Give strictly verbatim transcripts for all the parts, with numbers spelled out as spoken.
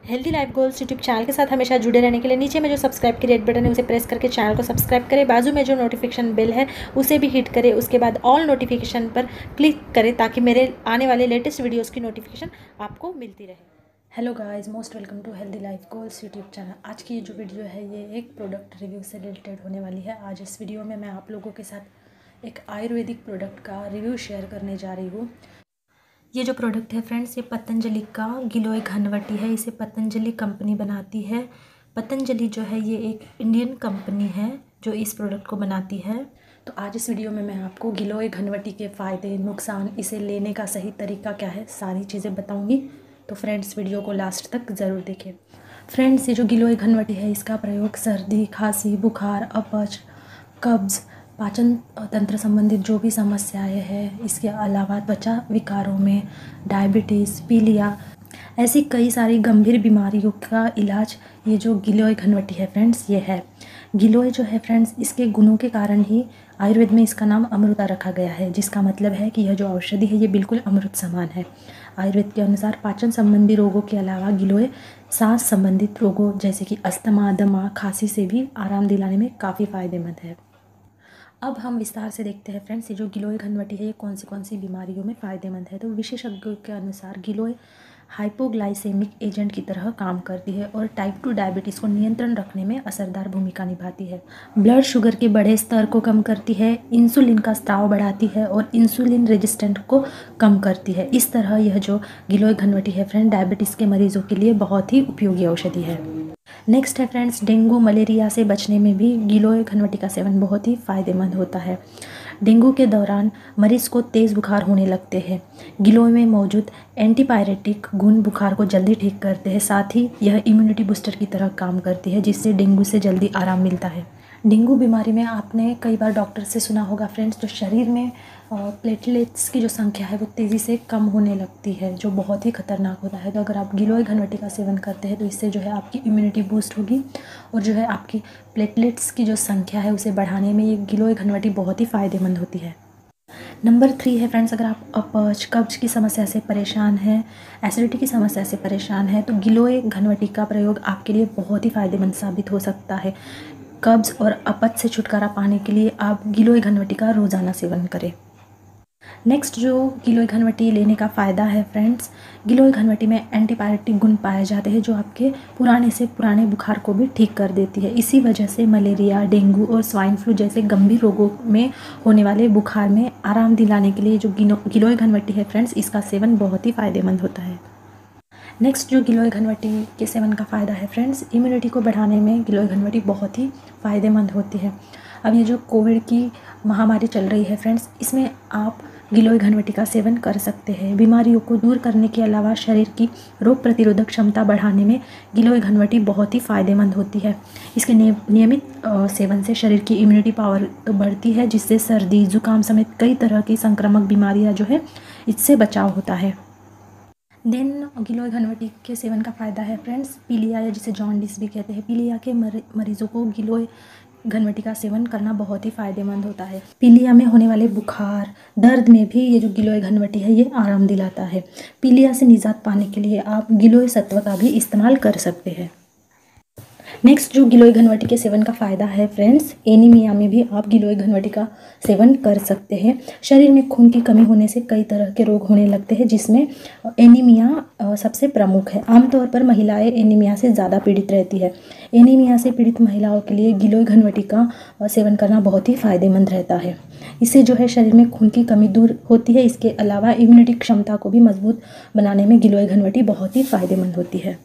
Healthy life goals YouTube channel के साथ हमेशा जुड़े रहने के लिए नीचे में जो सब्सक्राइब की रेड बटन है उसे प्रेस करके चैनल को सब्सक्राइब करें। बाजू में जो नोटिफिकेशन बेल है उसे भी हिट करें। उसके बाद ऑल नोटिफिकेशन पर क्लिक करें ताकि मेरे आने वाले लेटेस्ट वीडियोज़ की नोटिफिकेशन आपको मिलती रहे। Hello guys, most welcome to healthy life goals YouTube channel. आज की जो वीडियो है ये एक प्रोडक्ट रिव्यू से रिलेटेड होने वाली है। आज इस वीडियो में मैं आप लोगों के साथ एक आयुर्वेदिक प्रोडक्ट का रिव्यू शेयर करने जा रही हूँ। ये जो प्रोडक्ट है फ्रेंड्स, ये पतंजलि का गिलोय घनवटी है। इसे पतंजलि कंपनी बनाती है। पतंजलि जो है ये एक इंडियन कंपनी है जो इस प्रोडक्ट को बनाती है। तो आज इस वीडियो में मैं आपको गिलोय घनवटी के फ़ायदे, नुकसान, इसे लेने का सही तरीका क्या है, सारी चीज़ें बताऊंगी। तो फ्रेंड्स वीडियो को लास्ट तक ज़रूर देखें। फ्रेंड्स ये जो गिलोय घनवटी है इसका प्रयोग सर्दी, खांसी, बुखार, अपच, कब्ज़, पाचन तंत्र संबंधित जो भी समस्याएं हैं, इसके अलावा त्वचा विकारों में, डायबिटीज़, पीलिया, ऐसी कई सारी गंभीर बीमारियों का इलाज ये जो गिलोय घनवटी है फ्रेंड्स ये है। गिलोय जो है फ्रेंड्स, इसके गुणों के कारण ही आयुर्वेद में इसका नाम अमृता रखा गया है, जिसका मतलब है कि यह जो औषधि है ये बिल्कुल अमृत समान है। आयुर्वेद के अनुसार पाचन संबंधी रोगों के अलावा गिलोय सांस संबंधित रोगों जैसे कि अस्थमा, दमा, खांसी से भी आराम दिलाने में काफ़ी फायदेमंद है। अब हम विस्तार से देखते हैं फ्रेंड्स, ये जो गिलोय घनवटी है ये कौन सी कौन सी बीमारियों में फ़ायदेमंद है। तो विशेषज्ञों के अनुसार गिलोय हाइपोग्लाइसेमिक एजेंट की तरह काम करती है और टाइप टू डायबिटीज़ को नियंत्रण रखने में असरदार भूमिका निभाती है। ब्लड शुगर के बढ़े स्तर को कम करती है, इंसुलिन का स्राव बढ़ाती है और इंसुलिन रेजिस्टेंट को कम करती है। इस तरह यह जो गिलोय घनवटी है फ्रेंड, डायबिटीज़ के मरीजों के लिए बहुत ही उपयोगी औषधि है। नेक्स्ट है फ्रेंड्स, डेंगू मलेरिया से बचने में भी गिलोय घनवटी का सेवन बहुत ही फ़ायदेमंद होता है। डेंगू के दौरान मरीज़ को तेज़ बुखार होने लगते हैं। गिलोय में मौजूद एंटीपायरेटिक गुण बुखार को जल्दी ठीक करते हैं। साथ ही यह इम्यूनिटी बूस्टर की तरह काम करती है, जिससे डेंगू से जल्दी आराम मिलता है। डेंगू बीमारी में आपने कई बार डॉक्टर से सुना होगा फ्रेंड्स, जो शरीर में प्लेटलेट्स की जो संख्या है वो तेज़ी से कम होने लगती है, जो बहुत ही खतरनाक होता है। तो अगर आप गिलोय घनवटी का सेवन करते हैं तो इससे जो है आपकी इम्यूनिटी बूस्ट होगी और जो है आपकी प्लेटलेट्स की जो संख्या है उसे बढ़ाने में ये गिलोय घनवटी बहुत ही फ़ायदेमंद होती है। नंबर थ्री है फ्रेंड्स, अगर आप अपच, कब्ज की समस्या से परेशान हैं, एसिडिटी की समस्या से परेशान हैं, तो गिलोय घनवटी का प्रयोग आपके लिए बहुत ही फ़ायदेमंद साबित हो सकता है। कब्ज और अपच से छुटकारा पाने के लिए आप गिलोय घनवटी का रोज़ाना सेवन करें। नेक्स्ट जो गिलोय घनवटी लेने का फ़ायदा है फ्रेंड्स, गिलोय घनवटी में एंटीपायरेटिक गुण पाए जाते हैं जो आपके पुराने से पुराने बुखार को भी ठीक कर देती है। इसी वजह से मलेरिया, डेंगू और स्वाइन फ्लू जैसे गंभीर रोगों में होने वाले बुखार में आराम दिलाने के लिए जो गिलोय घनवटी है फ्रेंड्स, इसका सेवन बहुत ही फ़ायदेमंद होता है। नेक्स्ट जो गिलोय घनवटी के सेवन का फ़ायदा है फ्रेंड्स, इम्यूनिटी को बढ़ाने में गिलोय घनवटी बहुत ही फ़ायदेमंद होती है। अब ये जो कोविड की महामारी चल रही है फ्रेंड्स, इसमें आप गिलोय घनवटी का सेवन कर सकते हैं। बीमारियों को दूर करने के अलावा शरीर की रोग प्रतिरोधक क्षमता बढ़ाने में गिलोय घनवटी बहुत ही फ़ायदेमंद होती है। इसके नियमित सेवन से शरीर की इम्यूनिटी पावर तो बढ़ती है, जिससे सर्दी, जुकाम समेत कई तरह की संक्रामक बीमारियां जो है इससे बचाव होता है। देन गिलोय घनवटी के सेवन का फ़ायदा है फ्रेंड्स, पीलिया या जिसे जॉन्डिस भी कहते हैं, पीलिया के मरीजों को गिलोय घनवटी का सेवन करना बहुत ही फ़ायदेमंद होता है। पीलिया में होने वाले बुखार, दर्द में भी ये जो गिलोय घनवटी है ये आराम दिलाता है। पीलिया से निजात पाने के लिए आप गिलोय सत्व का भी इस्तेमाल कर सकते हैं। नेक्स्ट जो गिलोय घनवटी के सेवन का फ़ायदा है फ्रेंड्स, एनीमिया में भी आप गिलोय घनवटी का सेवन कर सकते हैं। शरीर में खून की कमी होने से कई तरह के रोग होने लगते हैं, जिसमें एनीमिया सबसे प्रमुख है। आमतौर पर महिलाएं एनीमिया से ज़्यादा पीड़ित रहती है। एनीमिया से पीड़ित महिलाओं के लिए गिलोय घनवटी का सेवन करना बहुत ही फ़ायदेमंद रहता है। इससे जो है शरीर में खून की कमी दूर होती है। इसके अलावा इम्यूनिटी क्षमता को भी मजबूत बनाने में गिलोय घनवटी बहुत ही फ़ायदेमंद होती है।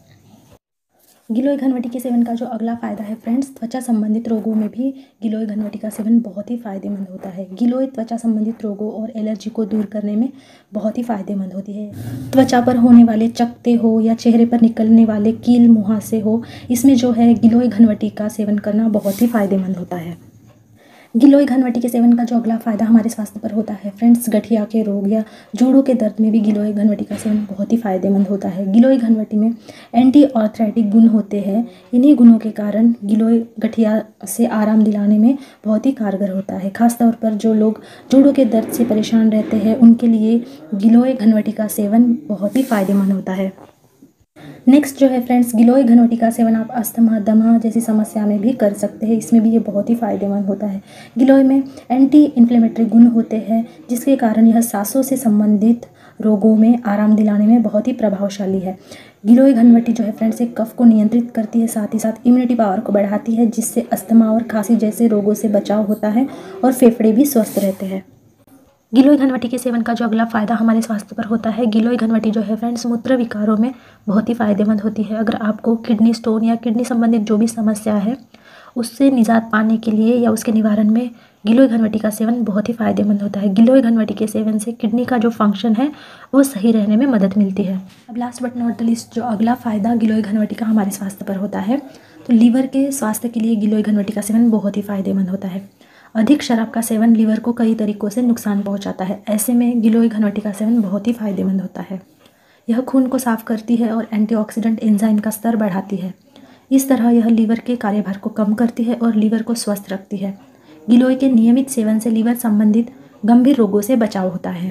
गिलोय घनवटी के सेवन का जो अगला फ़ायदा है फ्रेंड्स, त्वचा संबंधित रोगों में भी गिलोय घनवटी का सेवन बहुत ही फ़ायदेमंद होता है। गिलोय त्वचा संबंधित रोगों और एलर्जी को दूर करने में बहुत ही फ़ायदेमंद होती है। त्वचा पर होने वाले चकत्ते हो या चेहरे पर निकलने वाले कील मुहासे हो, इसमें जो है गिलोय घनवटी का सेवन करना बहुत ही फ़ायदेमंद होता है। गिलोय घनवटी के सेवन का जो अगला फ़ायदा हमारे स्वास्थ्य पर होता है फ्रेंड्स, गठिया के रोग या जोड़ों के दर्द में भी गिलोय घनवटी का सेवन बहुत ही फ़ायदेमंद होता है। गिलोय घनवटी में एंटी आर्थराइटिक गुण होते हैं। इन्हीं गुणों के कारण गिलोय गठिया से आराम दिलाने में बहुत ही कारगर होता है। खासतौर पर जो लोग जोड़ों के दर्द से परेशान रहते हैं उनके लिए गिलोय घनवटी का सेवन बहुत ही फ़ायदेमंद होता है। नेक्स्ट जो है फ्रेंड्स, गिलोय घनवटी का सेवन आप अस्थमा, दमा जैसी समस्या में भी कर सकते हैं। इसमें भी ये बहुत ही फ़ायदेमंद होता है। गिलोय में एंटी इन्फ्लेमेटरी गुण होते हैं, जिसके कारण यह सांसों से संबंधित रोगों में आराम दिलाने में बहुत ही प्रभावशाली है। गिलोय घनवटी जो है फ्रेंड्स, एक कफ को नियंत्रित करती है, साथ ही साथ इम्यूनिटी पावर को बढ़ाती है, जिससे अस्थमा और खांसी जैसे रोगों से बचाव होता है और फेफड़े भी स्वस्थ रहते हैं। गिलोय घनवटी के सेवन का जो अगला फ़ायदा हमारे स्वास्थ्य पर होता है, गिलोय घनवटी जो है फ्रेंड्स, मूत्र विकारों में बहुत ही फ़ायदेमंद होती है। अगर आपको किडनी स्टोन या किडनी संबंधित जो भी समस्या है उससे निजात पाने के लिए या उसके निवारण में गिलोय घनवटी का सेवन बहुत ही फ़ायदेमंद होता है। गिलोय घनवटी के सेवन से किडनी का जो फंक्शन है वो सही रहने में मदद मिलती है। अब last but not the least, जो अगला फ़ायदा गिलोय घनवटी का हमारे स्वास्थ्य पर होता है, तो लीवर के स्वास्थ्य के लिए गिलोय घनवटी का सेवन बहुत ही फ़ायदेमंद होता है। अधिक शराब का सेवन लीवर को कई तरीकों से नुकसान पहुंचाता है। ऐसे में गिलोय घनवटी का सेवन बहुत ही फ़ायदेमंद होता है। यह खून को साफ करती है और एंटीऑक्सीडेंट एंजाइम का स्तर बढ़ाती है। इस तरह यह लीवर के कार्यभार को कम करती है और लीवर को स्वस्थ रखती है। गिलोय के नियमित सेवन से लीवर संबंधित गंभीर रोगों से बचाव होता है।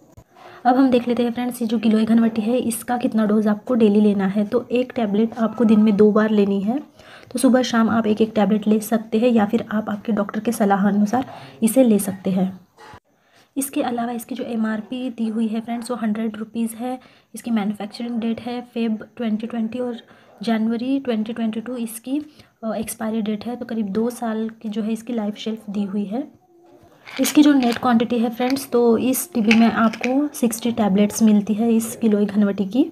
अब हम देख लेते हैं फ्रेंड्स, ये जो गिलोय घनवटी है इसका कितना डोज आपको डेली लेना है। तो एक टैबलेट आपको दिन में दो बार लेनी है। तो सुबह शाम आप एक एक टैबलेट ले सकते हैं या फिर आप आपके डॉक्टर के सलाह अनुसार इसे ले सकते हैं। इसके अलावा इसकी जो एम आर पी दी हुई है फ्रेंड्स वो हंड्रेड रुपीज़ है। इसकी मैन्युफैक्चरिंग डेट है फेब ट्वेंटी ट्वेंटी और जनवरी ट्वेंटी ट्वेंटी टू इसकी एक्सपायरी डेट है। तो करीब दो साल की जो है इसकी लाइफ शेल्फ दी हुई है। इसकी जो नेट क्वांटिटी है फ्रेंड्स, तो इस डिब्बे में आपको सिक्सटी टैबलेट्स मिलती है इस गिलोय घनवटी की।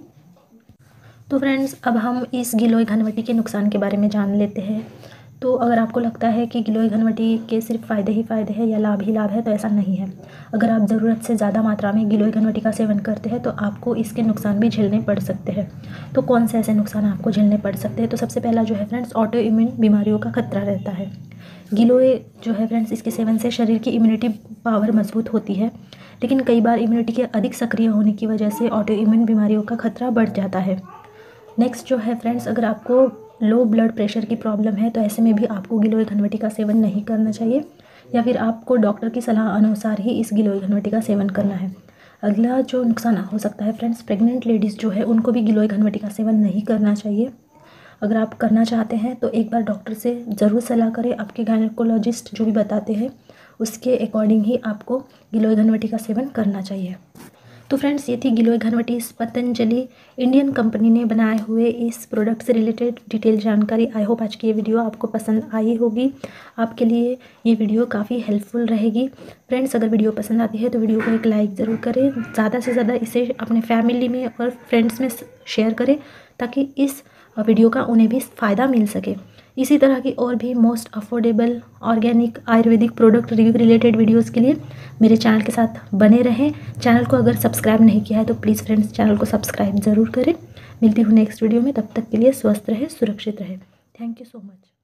तो फ्रेंड्स, अब हम इस गिलोय घनवटी के नुकसान के बारे में जान लेते हैं। तो अगर आपको लगता है कि गिलोय घनवटी के सिर्फ फ़ायदे ही फ़ायदे हैं या लाभ ही लाभ है, तो ऐसा नहीं है। अगर आप ज़रूरत से ज़्यादा मात्रा में गिलोय घनवटी का सेवन करते हैं तो आपको इसके नुकसान भी झेलने पड़ सकते हैं। तो कौन से ऐसे नुकसान आपको झेलने पड़ सकते हैं? तो सबसे पहला जो है फ्रेंड्स, ऑटो इम्यून बीमारियों का खतरा रहता है। गिलोय जो है फ्रेंड्स, इसके सेवन से शरीर की इम्यूनिटी पावर मजबूत होती है, लेकिन कई बार इम्यूनिटी के अधिक सक्रिय होने की वजह से ऑटो इम्यून बीमारियों का खतरा बढ़ जाता है। नेक्स्ट जो है फ्रेंड्स, अगर आपको लो ब्लड प्रेशर की प्रॉब्लम है तो ऐसे में भी आपको गिलोय घनवटी का सेवन नहीं करना चाहिए, या फिर आपको डॉक्टर की सलाह अनुसार ही इस गिलोय घनवटी का सेवन करना है। अगला जो नुकसान हो सकता है फ्रेंड्स, प्रेग्नेंट लेडीज़ जो है उनको भी गिलोय घनवटी का सेवन नहीं करना चाहिए। अगर आप करना चाहते हैं तो एक बार डॉक्टर से ज़रूर सलाह करें। आपके गायनेकोलॉजिस्ट जो भी बताते हैं उसके अकॉर्डिंग ही आपको गिलोय घनवटी का सेवन करना चाहिए। तो फ्रेंड्स, ये थी गिलोय घनवटी, इस पतंजलि इंडियन कंपनी ने बनाए हुए इस प्रोडक्ट से रिलेटेड डिटेल जानकारी। आई होप आज की ये वीडियो आपको पसंद आई होगी। आपके लिए ये वीडियो काफ़ी हेल्पफुल रहेगी। फ्रेंड्स, अगर वीडियो पसंद आती है तो वीडियो को एक लाइक ज़रूर करें। ज़्यादा से ज़्यादा इसे अपने फैमिली में और फ्रेंड्स में शेयर करें ताकि इस वीडियो का उन्हें भी फ़ायदा मिल सके। इसी तरह की और भी मोस्ट अफोर्डेबल ऑर्गेनिक आयुर्वेदिक प्रोडक्ट रिव्यू रिलेटेड वीडियोस के लिए मेरे चैनल के साथ बने रहें। चैनल को अगर सब्सक्राइब नहीं किया है तो प्लीज़ फ्रेंड्स चैनल को सब्सक्राइब ज़रूर करें। मिलती हूँ नेक्स्ट वीडियो में, तब तक के लिए स्वस्थ रहे, सुरक्षित रहे। Thank you so much.